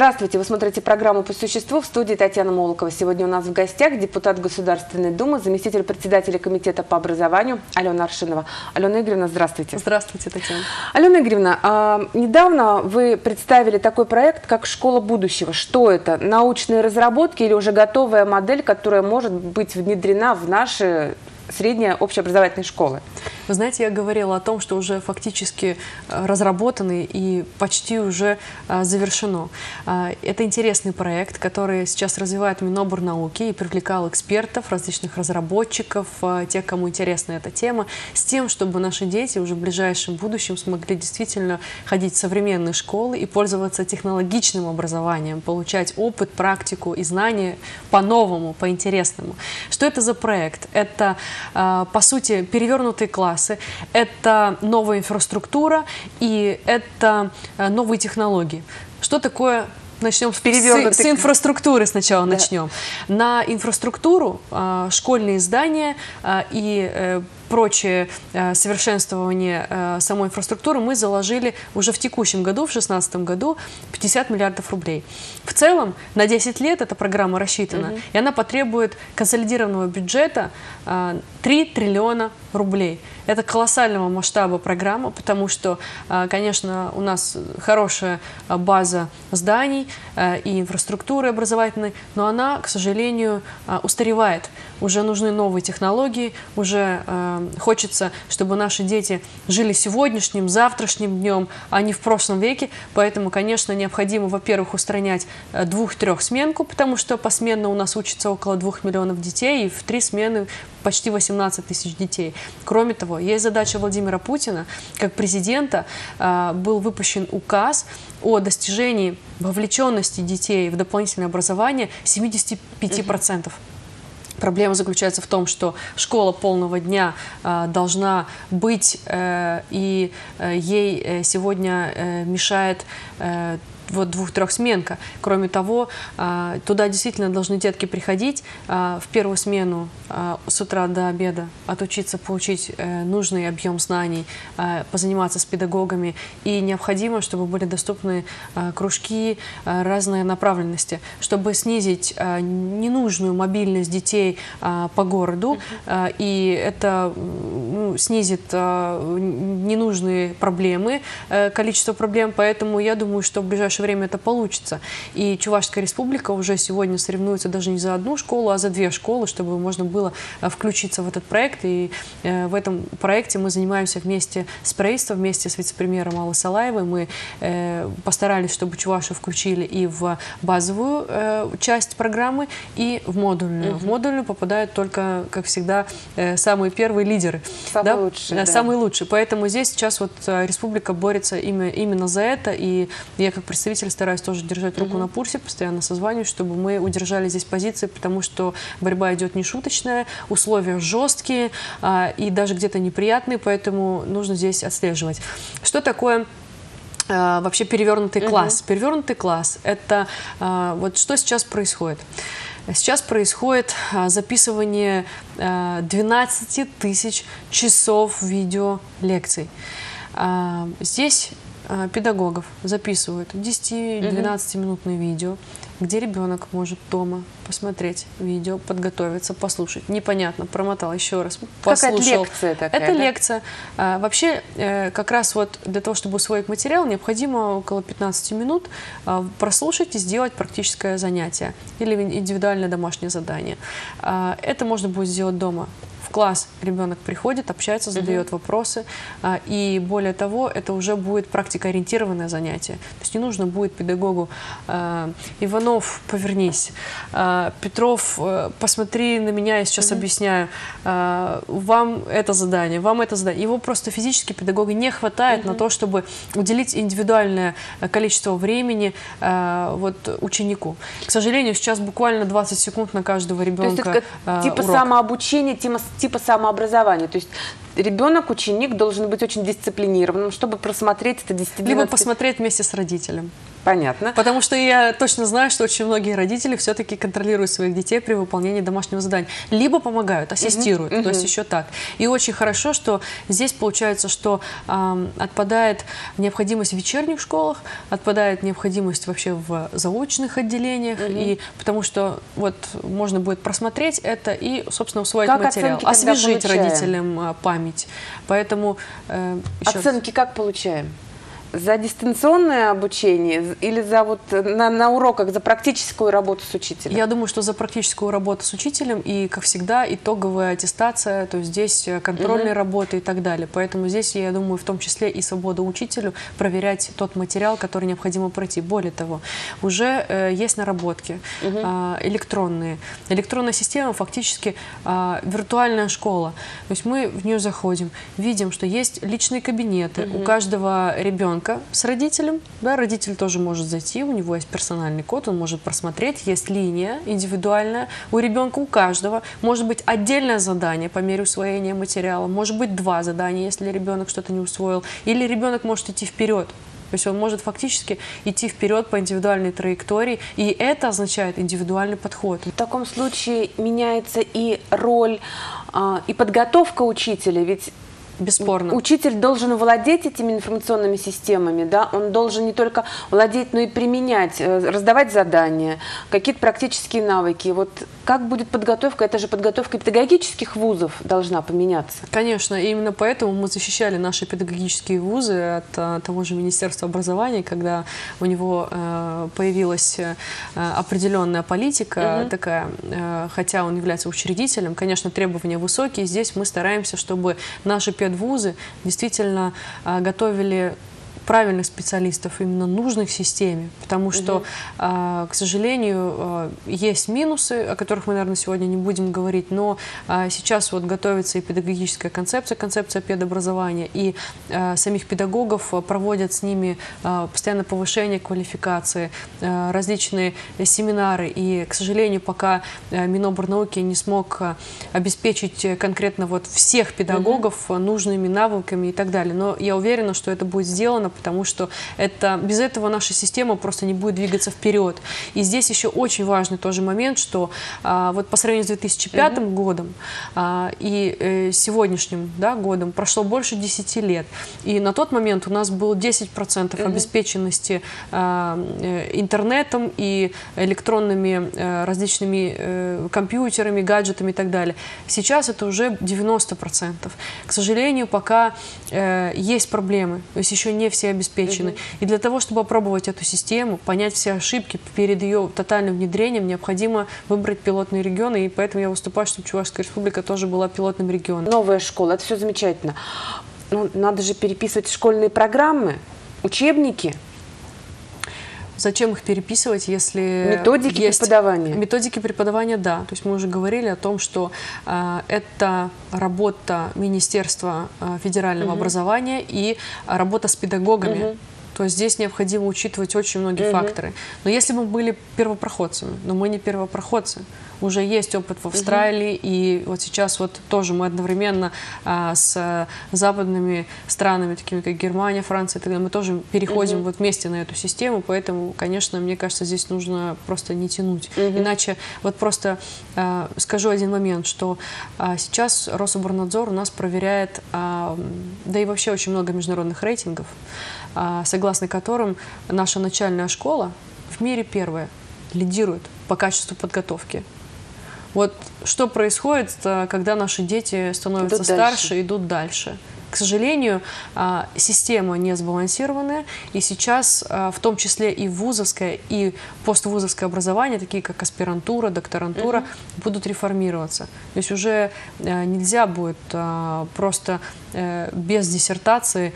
Здравствуйте, вы смотрите программу «По существу», в студии Татьяна Молокова. Сегодня у нас в гостях депутат Государственной Думы, заместитель председателя комитета по образованию Алена Аршинова. Алена Игоревна, здравствуйте. Здравствуйте, Татьяна. Алена Игоревна, недавно вы представили такой проект, как «Школа будущего». Что это? Научные разработки или уже готовая модель, которая может быть внедрена в наши средние общеобразовательные школы? Вы знаете, я говорила о том, что уже фактически разработаны и почти уже завершено. Это интересный проект, который сейчас развивает Миноборнауки и привлекал экспертов, различных разработчиков, тех, кому интересна эта тема, с тем, чтобы наши дети уже в ближайшем будущем смогли действительно ходить в современные школы и пользоваться технологичным образованием, получать опыт, практику и знания по-новому, по-интересному. Что это за проект? Это, по сути, перевернутые классы, это новая инфраструктура и это новые технологии. Что такое? Начнем с инфраструктуры сначала. Да. Начнем. На инфраструктуру, школьные здания и прочее совершенствование самой инфраструктуры мы заложили уже в текущем году, в 2016 году, 50 миллиардов рублей. В целом, на 10 лет эта программа рассчитана, и она потребует консолидированного бюджета 3 триллиона рублей. Это колоссального масштаба программа, потому что, конечно, у нас хорошая база зданий и инфраструктуры образовательной, но она, к сожалению, устаревает. Уже нужны новые технологии, уже хочется, чтобы наши дети жили сегодняшним, завтрашним днем, а не в прошлом веке. Поэтому, конечно, необходимо, во-первых, устранять 2-3-сменку, потому что посменно у нас учится около 2 миллионов детей, и в 3 смены почти 18 тысяч детей. Кроме того, есть задача Владимира Путина, как президента, был выпущен указ о достижении вовлеченности детей в дополнительное образование 75%. Проблема заключается в том, что школа полного дня должна быть, и ей сегодня мешает вот 2-3-сменка. Кроме того, туда действительно должны детки приходить в первую смену с утра до обеда, отучиться, получить нужный объем знаний, позаниматься с педагогами. И необходимо, чтобы были доступны кружки разной направленности, чтобы снизить ненужную мобильность детей по городу. И это снизит ненужные проблемы, количество проблем. Поэтому я думаю, что в ближайшее время это получится. И Чувашская республика уже сегодня соревнуется даже не за одну школу, а за 2 школы, чтобы можно было включиться в этот проект. И в этом проекте мы занимаемся вместе с правительством, вместе с вице-премьером Аллой Салаевой. Мы постарались, чтобы Чувашу включили и в базовую часть программы, и в модульную. В модульную попадают только, как всегда, самые первые лидеры. Самые лучшие. Да. Самые лучшие. Поэтому здесь сейчас вот республика борется именно за это. И я как представитель стараюсь тоже держать руку на пульсе, постоянно созваниваюсь, чтобы мы удержали здесь позиции, потому что борьба идет нешуточная, условия жесткие и даже где-то неприятные, поэтому нужно здесь отслеживать. Что такое вообще перевернутый класс? Перевернутый класс – это вот что сейчас происходит. Сейчас происходит записывание 12 тысяч часов видеолекций. Здесь педагогов записывают 10-12-минутные видео, где ребенок может дома посмотреть видео, подготовиться, послушать. Непонятно, промотал еще раз, послушал. Какая-то лекция такая, Это да? лекция. Вообще, как раз вот для того, чтобы усвоить материал, необходимо около 15 минут прослушать и сделать практическое занятие или индивидуальное домашнее задание. Это можно будет сделать дома. В класс ребенок приходит, общается, задает вопросы, и более того, это уже будет практикоориентированное занятие. То есть не нужно будет педагогу: Иванов, повернись, Петров, посмотри на меня, я сейчас объясняю, вам это задание, вам это задание. Его просто физически педагога не хватает на то, чтобы уделить индивидуальное количество времени вот ученику. К сожалению, сейчас буквально 20 секунд на каждого ребенка. То есть это типа урок. Самообучения, типа самообразования. То есть ребенок, ученик должен быть очень дисциплинированным, чтобы просмотреть это 10-12. Либо посмотреть вместе с родителем. Понятно. Потому что я точно знаю, что очень многие родители все-таки контролируют своих детей при выполнении домашнего задания. Либо помогают, ассистируют, то есть еще так. И очень хорошо, что здесь получается, что отпадает необходимость в вечерних школах, отпадает необходимость вообще в заочных отделениях, и потому что вот можно будет просмотреть это и, собственно, усвоить материал, освежить родителям память. Поэтому оценки как получаем? За дистанционное обучение или за вот на уроках, за практическую работу с учителем? Я думаю, что за практическую работу с учителем и, как всегда, итоговая аттестация, то есть здесь контрольные работы и так далее. Поэтому здесь, я думаю, в том числе и свобода учителю проверять тот материал, который необходимо пройти. Более того, уже есть наработки электронные. Электронная система фактически виртуальная школа. То есть мы в нее заходим, видим, что есть личные кабинеты у каждого ребенка с родителем, да, родитель тоже может зайти, у него есть персональный код, он может просмотреть, есть линия индивидуальная у ребенка, у каждого, может быть отдельное задание по мере усвоения материала, может быть 2 задания, если ребенок что-то не усвоил, или ребенок может идти вперед. То есть он может фактически идти вперед по индивидуальной траектории, и это означает индивидуальный подход. В таком случае меняется и роль, и подготовка учителя, ведь бесспорно. Учитель должен владеть этими информационными системами, да? Он должен не только владеть, но и применять, раздавать задания, какие-то практические навыки. Вот как будет подготовка? Это же подготовка педагогических вузов должна поменяться. Конечно, и именно поэтому мы защищали наши педагогические вузы от того же Министерства образования, когда у него появилась определенная политика такая, хотя он является учредителем, конечно, требования высокие. Здесь мы стараемся, чтобы наши педвузы действительно готовили правильных специалистов, именно нужных системе, потому что, к сожалению, есть минусы, о которых мы, наверное, сегодня не будем говорить, но сейчас вот готовится и педагогическая концепция педобразования, и самих педагогов проводят с ними постоянно повышение квалификации, различные семинары, и, к сожалению, пока Минобрнауки не смог обеспечить конкретно вот всех педагогов нужными навыками и так далее, но я уверена, что это будет сделано, потому что без этого наша система просто не будет двигаться вперед. И здесь еще очень важный тоже момент, что вот по сравнению с 2005 годом и сегодняшним годом прошло больше 10 лет. И на тот момент у нас было 10% обеспеченности интернетом и электронными различными компьютерами, гаджетами и так далее. Сейчас это уже 90%. К сожалению, пока есть проблемы, то есть еще не все обеспечены. И для того, чтобы опробовать эту систему, понять все ошибки перед ее тотальным внедрением, необходимо выбрать пилотные регионы, и поэтому я выступаю, чтобы Чувашская республика тоже была пилотным регионом. Новая школа, это все замечательно. Но надо же переписывать школьные программы, учебники. Зачем их переписывать, если методики преподавания? Методики преподавания, да. То есть мы уже говорили о том, что это работа Министерства федерального образования и работа с педагогами. То есть здесь необходимо учитывать очень многие факторы. Но если мы были первопроходцами, но мы не первопроходцы, уже есть опыт в Австралии, и вот сейчас вот тоже мы одновременно с западными странами, такими как Германия, Франция, тогда мы тоже переходим вот вместе на эту систему, поэтому, конечно, мне кажется, здесь нужно просто не тянуть. Иначе вот просто скажу один момент, что сейчас Рособорнадзор у нас проверяет, да и вообще очень много международных рейтингов, согласно которым наша начальная школа в мире первая, лидирует по качеству подготовки. Вот что происходит, когда наши дети становятся старше, идут дальше. К сожалению, система не сбалансированная, и сейчас в том числе и вузовское, и поствузовское образование, такие как аспирантура, докторантура, будут реформироваться. То есть уже нельзя будет просто без диссертации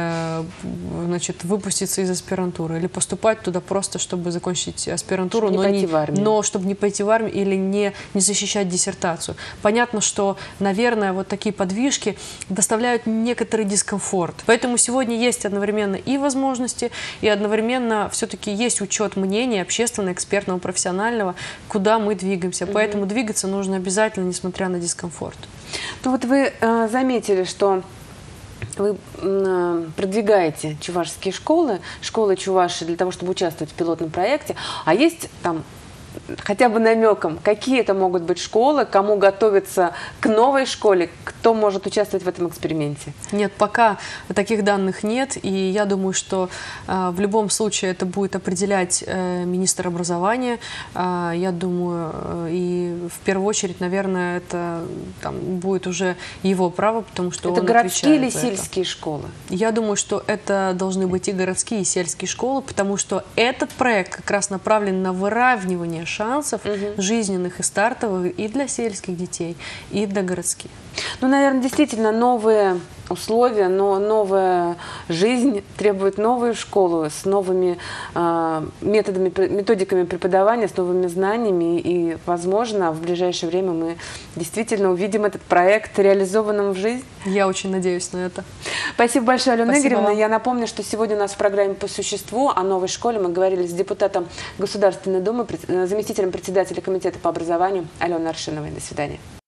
выпуститься из аспирантуры или поступать туда просто, чтобы закончить аспирантуру, но чтобы не пойти в армию или не защищать диссертацию. Понятно, что, наверное, вот такие подвижки доставляют некоторый дискомфорт. Поэтому сегодня есть одновременно и возможности, и одновременно все-таки есть учет мнения общественного, экспертного, профессионального, куда мы двигаемся. Поэтому двигаться нужно обязательно, несмотря на дискомфорт. Ну вот вы заметили, что вы продвигаете чувашские школы, школы Чувашии для того, чтобы участвовать в пилотном проекте, а есть там хотя бы намеком, какие это могут быть школы, кому готовиться к новой школе, кто может участвовать в этом эксперименте? Нет, пока таких данных нет, и я думаю, что в любом случае это будет определять министр образования. Я думаю, и в первую очередь, наверное, это там будет уже его право, потому что это он городские или отвечает за сельские школы? Я думаю, что это должны быть и городские, и сельские школы, потому что этот проект как раз направлен на выравнивание шансов жизненных и стартовых и для сельских детей, и для городских. Ну, наверное, действительно новые условия, но новая жизнь требует новую школу с новыми методиками преподавания, с новыми знаниями. И, возможно, в ближайшее время мы действительно увидим этот проект реализованным в жизнь. Я очень надеюсь на это. Спасибо большое, Алена Спасибо Игоревна. вам. Я напомню, что сегодня у нас в программе «По существу» о новой школе мы говорили с депутатом Государственной Думы, заместителем председателя комитета по образованию Аленой Аршиновой. До свидания.